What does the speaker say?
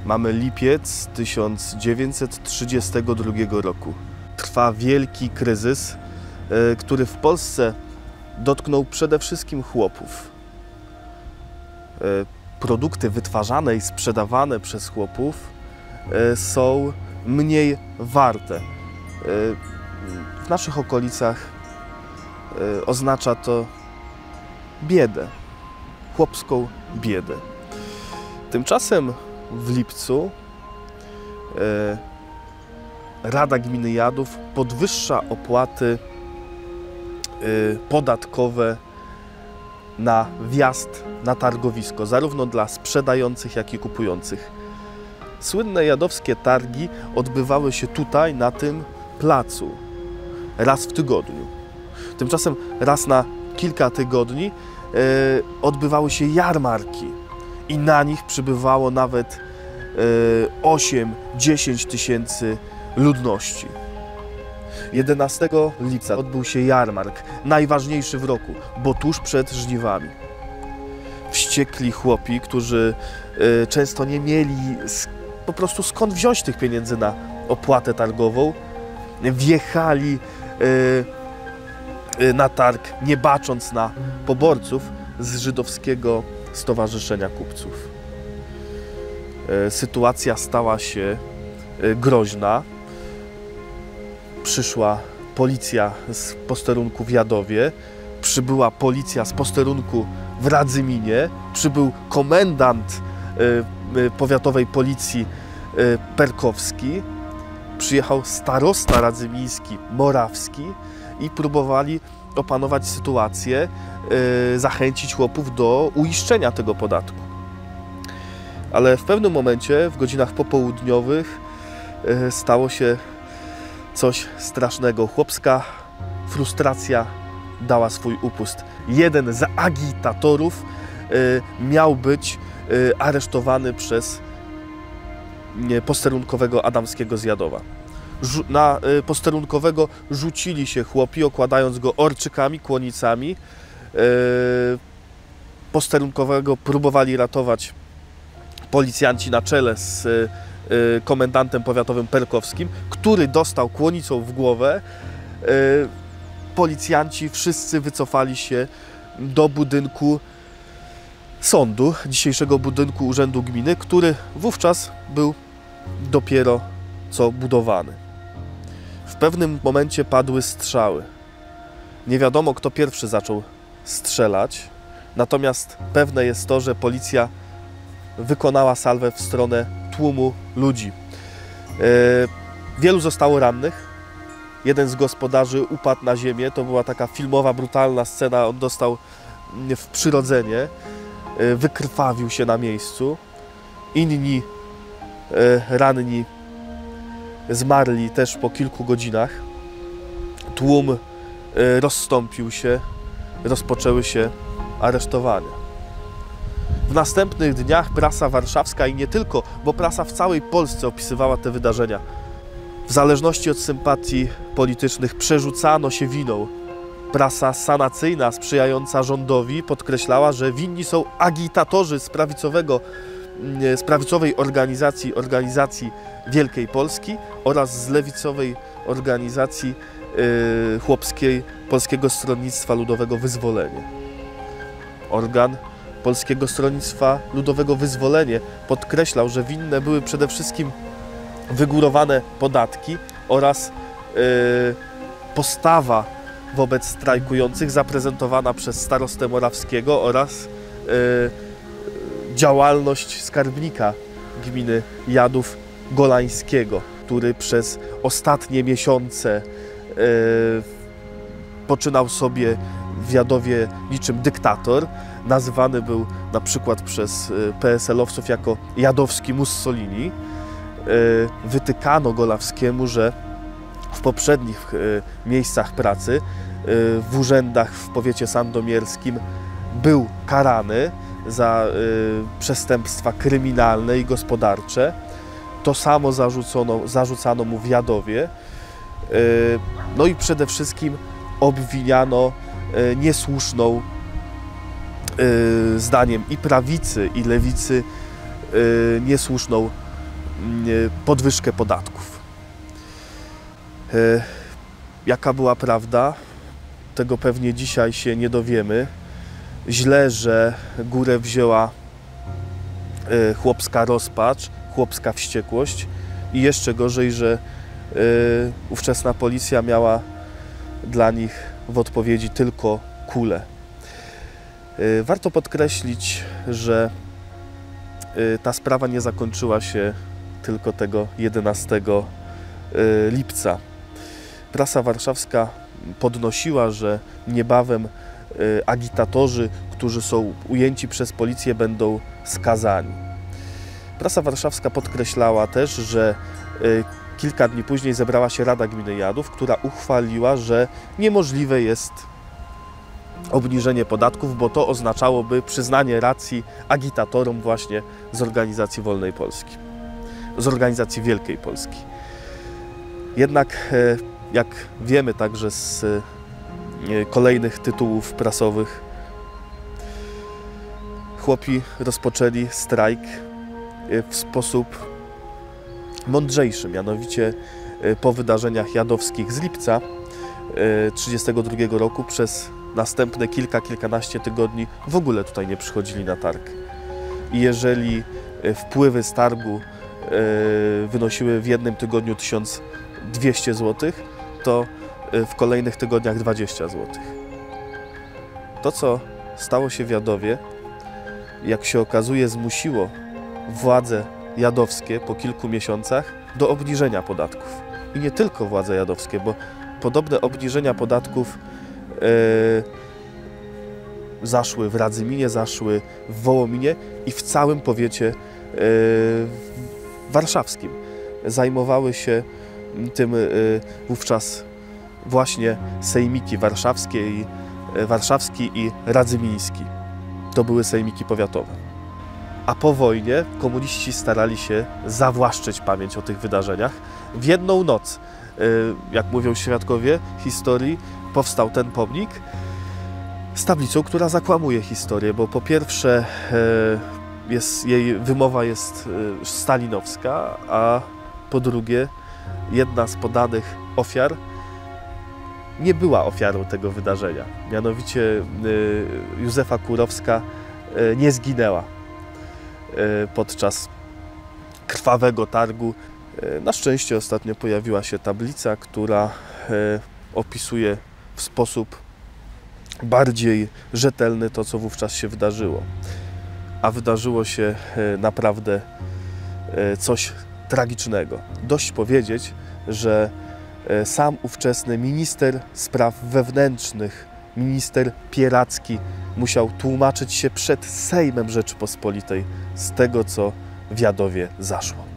Mamy lipiec 1932 roku. Trwa wielki kryzys, który w Polsce dotknął przede wszystkim chłopów. Produkty wytwarzane i sprzedawane przez chłopów są mniej warte. W naszych okolicach oznacza to biedę, chłopską biedę. Tymczasem w lipcu Rada Gminy Jadów podwyższa opłaty podatkowe na wjazd na targowisko, zarówno dla sprzedających, jak i kupujących. Słynne jadowskie targi odbywały się tutaj, na tym placu, raz w tygodniu. Tymczasem raz na kilka tygodni odbywały się jarmarki i na nich przybywało nawet 8–10 tysięcy ludności. 11 lipca odbył się jarmark, najważniejszy w roku, bo tuż przed żniwami. Wściekli chłopi, którzy często nie mieli po prostu skąd wziąć tych pieniędzy na opłatę targową, wjechali na targ, nie bacząc na poborców z Żydowskiego Stowarzyszenia Kupców. Sytuacja stała się groźna. Przyszła policja z posterunku w Jadowie, przybyła policja z posterunku w Radzyminie, przybył komendant powiatowej policji Perkowski, przyjechał starosta radzymiński Morawski i próbowali opanować sytuację, zachęcić chłopów do uiszczenia tego podatku. Ale w pewnym momencie, w godzinach popołudniowych, stało się coś strasznego. Chłopska frustracja dała swój upust. Jeden z agitatorów miał być aresztowany przez posterunkowego Adamskiego z Jadowa. Na posterunkowego rzucili się chłopi, okładając go orczykami, kłonicami. Posterunkowego próbowali ratować policjanci na czele z komendantem powiatowym Perkowskim, który dostał kłonicą w głowę. Policjanci wszyscy wycofali się do budynku sądu, dzisiejszego budynku Urzędu Gminy, który wówczas był dopiero co budowany. W pewnym momencie padły strzały. Nie wiadomo, kto pierwszy zaczął strzelać, natomiast pewne jest to, że policja wykonała salwę w stronę tłumu ludzi. Wielu zostało rannych. Jeden z gospodarzy upadł na ziemię. To była taka filmowa, brutalna scena. On dostał w przyrodzenie. Wykrwawił się na miejscu. Inni ranni zmarli też po kilku godzinach. Tłum rozstąpił się. Rozpoczęły się aresztowania. W następnych dniach prasa warszawska i nie tylko, bo prasa w całej Polsce opisywała te wydarzenia. W zależności od sympatii politycznych przerzucano się winą. Prasa sanacyjna, sprzyjająca rządowi, podkreślała, że winni są agitatorzy z prawicowej organizacji Wielkiej Polski oraz z lewicowej organizacji chłopskiej Polskiego Stronnictwa Ludowego Wyzwolenie. Organ Polskiego Stronnictwa Ludowego Wyzwolenie podkreślał, że winne były przede wszystkim wygórowane podatki oraz postawa wobec strajkujących zaprezentowana przez starostę Morawskiego oraz działalność skarbnika gminy Jadów Golańskiego, który przez ostatnie miesiące poczynał sobie w Jadowie niczym dyktator. Nazywany był na przykład przez PSL-owców jako jadowski Mussolini. Wytykano Golawskiemu, że w poprzednich miejscach pracy, w urzędach w powiecie sandomierskim, był karany za przestępstwa kryminalne i gospodarcze. To samo zarzucano mu w Jadowie. No i przede wszystkim obwiniano niesłuszną, zdaniem i prawicy, i lewicy, niesłuszną podwyżkę podatków. Jaka była prawda? Tego pewnie dzisiaj się nie dowiemy. Źle, że górę wzięła chłopska rozpacz, chłopska wściekłość i jeszcze gorzej, że ówczesna policja miała dla nich w odpowiedzi tylko kulę. Warto podkreślić, że ta sprawa nie zakończyła się tylko tego 11 lipca. Prasa warszawska podnosiła, że niebawem agitatorzy, którzy są ujęci przez policję, będą skazani. Prasa warszawska podkreślała też, że kilka dni później zebrała się Rada Gminy Jadów, która uchwaliła, że niemożliwe jest obniżenie podatków, bo to oznaczałoby przyznanie racji agitatorom właśnie z organizacji Wolnej Polski, z organizacji Wielkiej Polski. Jednak, jak wiemy także z kolejnych tytułów prasowych, chłopi rozpoczęli strajk w sposób mądrzejszy, mianowicie po wydarzeniach jadowskich z lipca 1932 roku przez następne kilkanaście tygodni w ogóle tutaj nie przychodzili na targ. I jeżeli wpływy z targu wynosiły w jednym tygodniu 1200 zł, to w kolejnych tygodniach 20 zł. To, co stało się w Jadowie, jak się okazuje, zmusiło władze jadowskie po kilku miesiącach do obniżenia podatków. I nie tylko władze jadowskie, bo podobne obniżenia podatków zaszły w Radzyminie, zaszły w Wołominie i w całym powiecie warszawskim. Zajmowały się tym wówczas właśnie sejmiki warszawski i radzymiński. To były sejmiki powiatowe. A po wojnie komuniści starali się zawłaszczyć pamięć o tych wydarzeniach. W jedną noc, jak mówią świadkowie historii, powstał ten pomnik z tablicą, która zakłamuje historię, bo po pierwsze jej wymowa jest stalinowska, a po drugie jedna z podanych ofiar nie była ofiarą tego wydarzenia. Mianowicie Józefa Kurowska nie zginęła podczas krwawego targu. Na szczęście ostatnio pojawiła się tablica, która opisuje w sposób bardziej rzetelny to, co wówczas się wydarzyło. A wydarzyło się naprawdę coś tragicznego. Dość powiedzieć, że sam ówczesny minister spraw wewnętrznych, minister Pieracki, musiał tłumaczyć się przed Sejmem Rzeczypospolitej z tego, co w Jadowie zaszło.